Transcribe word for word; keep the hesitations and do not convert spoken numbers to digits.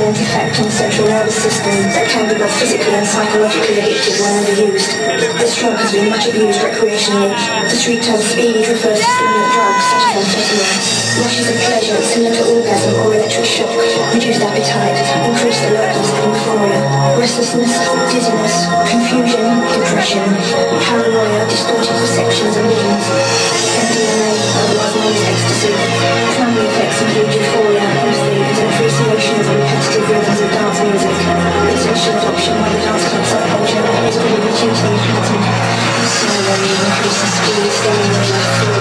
stimulant effect on the central nervous system that can be both physically and psychologically addictive when overused. This drug has been much abused recreationally. The street term speed refers to stimulant drugs such as amphetamine. Rushes of pleasure similar to orgasm or electric shock, reduced appetite, increased alertness and euphoria, restlessness, dizziness, confusion, depression, paranoia, distorted perceptions and visions. M D M A, otherwise known as ecstasy. Primary effects include euphoria, empathy, and appreciation of the repetitive rhythms of dance music. Its initial adoption by the dance club subculture is probably due to the pattern. The slow running increases speed, stimulating